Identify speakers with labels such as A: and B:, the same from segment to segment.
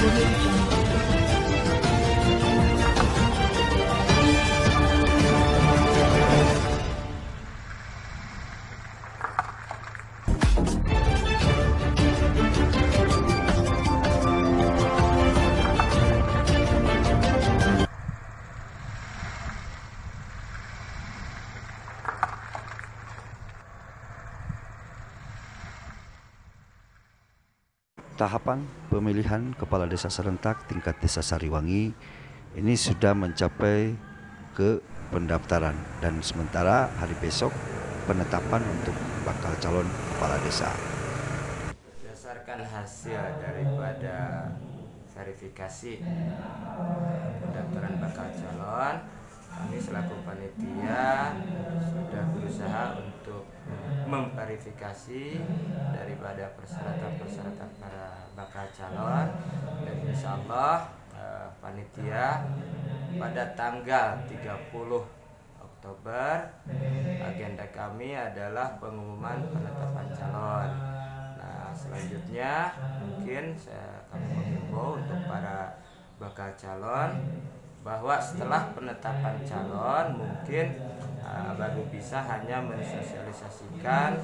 A: Tahapan pemilihan kepala desa serentak tingkat desa Sariwangi ini sudah mencapai ke pendaftaran dan sementara hari besok penetapan untuk bakal calon kepala desa.
B: Berdasarkan hasil daripada verifikasi pendaftaran bakal calon, kami selaku panitia sudah berusaha untuk memverifikasi daripada persyaratan para bakal calon, dan insya Allah panitia pada tanggal 30 Oktober agenda kami adalah pengumuman penetapan calon. Nah, selanjutnya mungkin kami menghimbau untuk para bakal calon bahwa setelah penetapan calon mungkin baru bisa hanya mensosialisasikan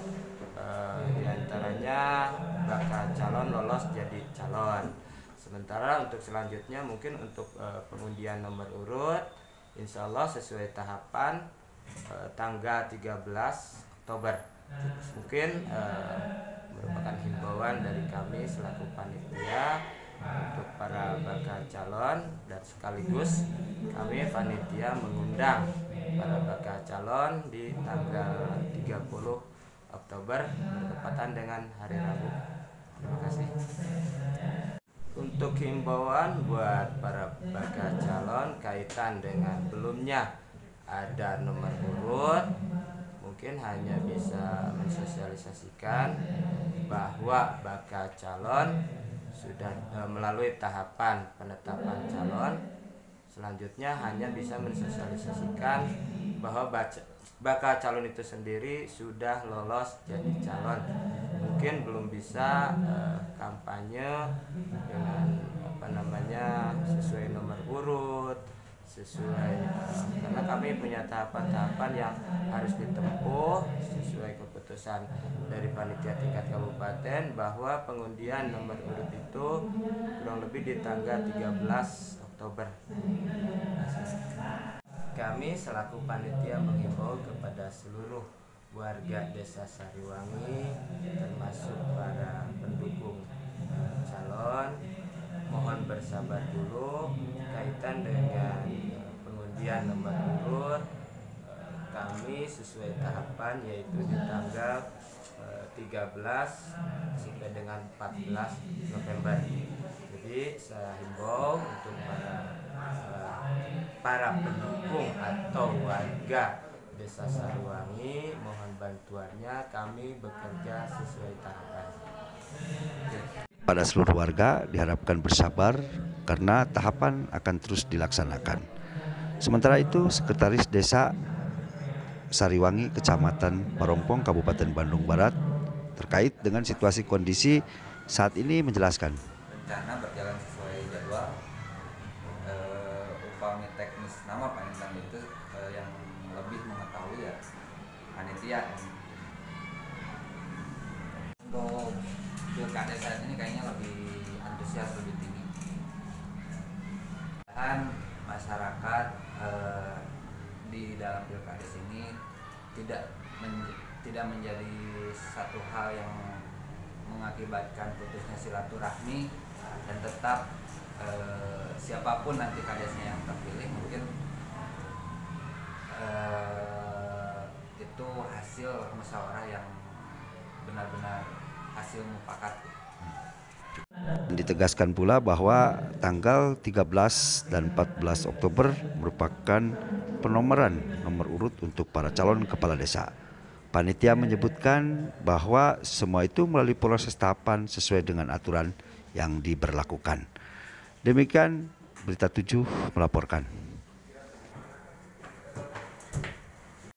B: diantaranya bakal calon lolos jadi calon. Sementara untuk selanjutnya mungkin untuk pengundian nomor urut insya Allah sesuai tahapan tanggal 13 Oktober. Mungkin merupakan himbauan dari kami selaku panitia untuk para bakal calon, dan sekaligus kami panitia mengundang para bakal calon di tanggal 30 Oktober bertepatan dengan hari Rabu. Terima kasih. Untuk himbauan buat para bakal calon kaitan dengan belumnya ada nomor urut, mungkin hanya bisa mensosialisasikan bahwa bakal calon sudah melalui tahapan penetapan calon. Selanjutnya hanya bisa mensosialisasikan bahwa bakal calon itu sendiri sudah lolos jadi calon. Mungkin belum bisa kampanye dengan sesuai nomor urut, sesuai karena kami punya tahapan-tahapan yang harus ditempuh sesuai keputusan dari panitia tingkat kabupaten bahwa pengundian nomor urut itu kurang lebih di tanggal 13 Oktober. Kami selaku panitia menghimbau kepada seluruh warga desa Sariwangi termasuk para pendukung calon, mohon bersabar dulu kaitan dengan pengundian nomor urut. Kami sesuai tahapan yaitu di tanggal 13 sampai dengan 14 November. Jadi saya himbau untuk para pendukung atau warga desa Sariwangi, mohon bantuannya, kami bekerja sesuai tahapan.
A: Pada seluruh warga diharapkan bersabar karena tahapan akan terus dilaksanakan. Sementara itu, Sekretaris Desa Sariwangi, Kecamatan Parompong, Kabupaten Bandung Barat, terkait dengan situasi kondisi saat ini menjelaskan.
C: Rencana berjalan sesuai jadwal. Upami teknis nama panitia itu yang lebih mengetahui ya panitia. Untuk pilkada saat ini kayaknya lebih antusias, lebih tinggi. Dan masyarakat di dalam pilkada ini tidak menjadi satu hal yang mengakibatkan putusnya silaturahmi, dan tetap siapapun nanti kadesnya yang terpilih mungkin itu hasil musyawarah yang benar-benar hasil mufakat.
A: Ditegaskan pula bahwa tanggal 13 dan 14 Oktober merupakan penomoran nomor urut untuk para calon kepala desa. Panitia menyebutkan bahwa semua itu melalui proses tahapan sesuai dengan aturan yang diberlakukan. Demikian Berita 7 melaporkan.